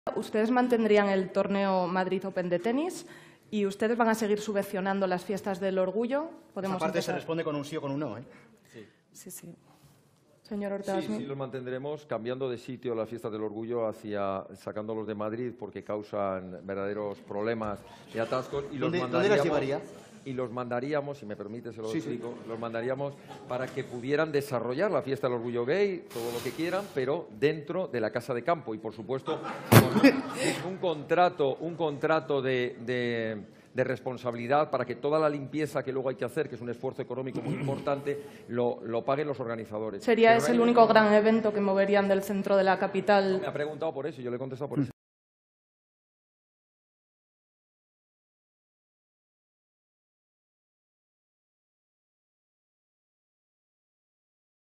Ustedes mantendrían el torneo Madrid Open de tenis y ustedes van a seguir subvencionando las fiestas del orgullo. Esa parte se responde con un sí o con un no, ¿eh? Sí. Señor Ortega Sí, los mantendremos, cambiando de sitio las fiestas del orgullo sacándolos de Madrid porque causan verdaderos problemas y atascos. Y ¿Dónde las llevaría? Y los mandaríamos, si me permite, se lo explico, sí. los mandaríamos para que pudieran desarrollar la fiesta del orgullo gay, todo lo que quieran, pero dentro de la casa de campo. Y, por supuesto, con un contrato de responsabilidad para que toda la limpieza que luego hay que hacer, que es un esfuerzo económico muy importante, lo paguen los organizadores. ¿Sería ese el único gran evento que moverían del centro de la capital? Me ha preguntado por eso y yo le he contestado por eso.